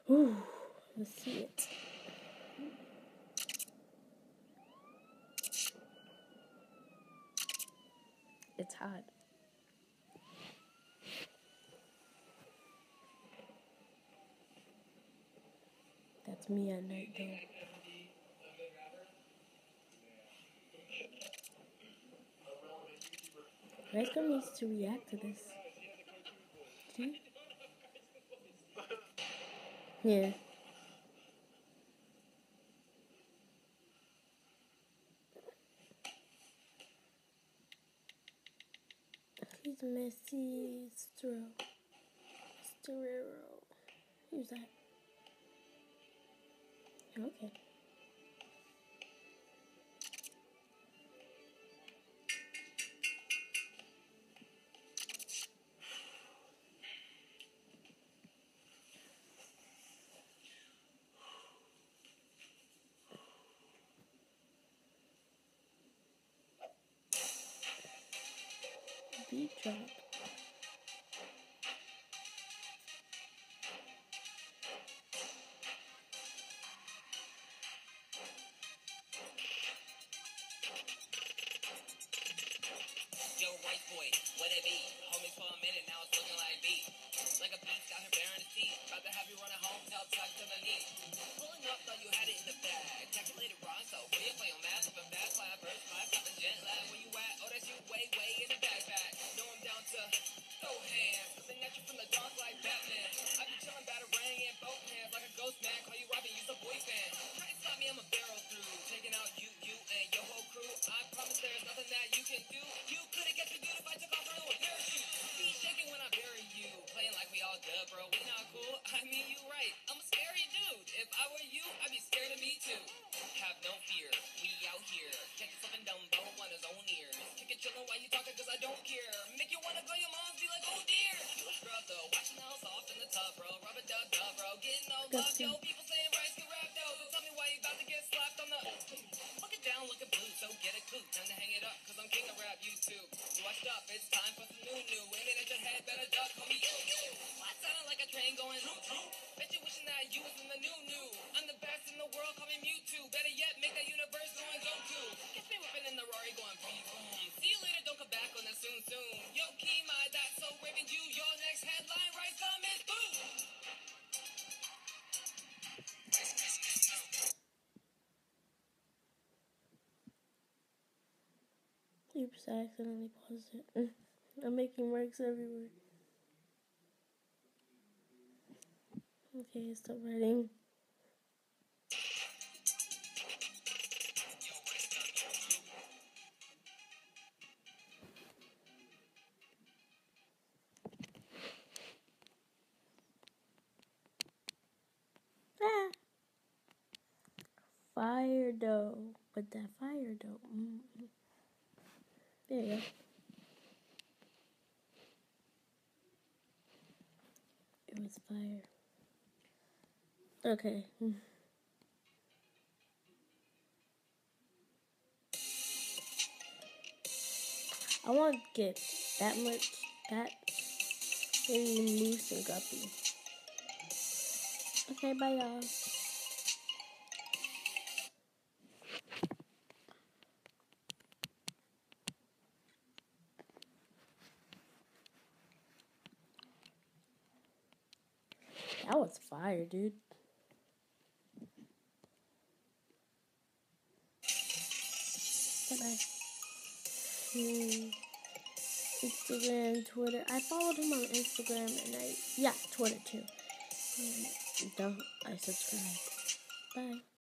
Ooh, let's see it. It's hot. That's me at night, though. Raycom needs to react to this. See? Yeah. He's Messi Storero. Who's that? Okay. Beat drop. Yo, white boy, what it be? Homies for a minute, now it's looking like beat. Like a beast out here bearing the teeth. About to have you run a home, tell tuck to the knee. Pulling up, thought you had it in the bag. Calculated wrong, so where you play on math? Up and fast, fly, first fly, stopping jet lag. Where you at? Oh, that's you way in the backpack. Know I'm down to throw hands. Looking at you from the dark like Batman. I be chilling, batarang in both hands. Like a ghost man, call you Robin, you's a boy fan. Try to stop me, I'm a barrel through. Taking out you and your whole crew. I promise there's nothing that you can do. You couldn't get the good if I took off running with parachute. Be shaking when I bury you. Playing like we all good, bro. We not cool. I mean, you right. I'm a scary dude. If I were you, I'd be scared of me too. Have no fear. We out here. Check yourself and Dumbo on his own ears. Kick it chillin' while you talking cause I don't care. Make you wanna go your mom's be like, oh dear. You a scrub though. Watching the house off in the tub, bro. Rub a dub, bro. Getting no love, yo. People saying rice can rap though. So tell me why you about to get slapped on the... Looking down, looking blue, so get a clue. Time to hang it up, cause I'm king of rap, YouTube. You watched up, it's time for some new. Aiming at your head, better duck, call me you. Why sounding like a train going zoom? Bet you wishing that you was in the new. I'm the best in the world, call me Mewtwo. Better yet, make that universe go and Goku. Catch me whipping in the Rari going boom, boom. See you later, don't come back on that soon. Yo, Kima, that's so raving you. Your next headline, right, is boom. Oops, I accidentally paused it. I'm making marks everywhere. Okay, stop writing. Ah! Fire dough. But that fire dough. There you go. It was fire. Okay. I won't get that much. That maybe Moose and Guppy. Okay, bye y'all. That was fire, dude. Bye-bye. Instagram, Twitter. I followed him on Instagram and Twitter too. I subscribed. Bye.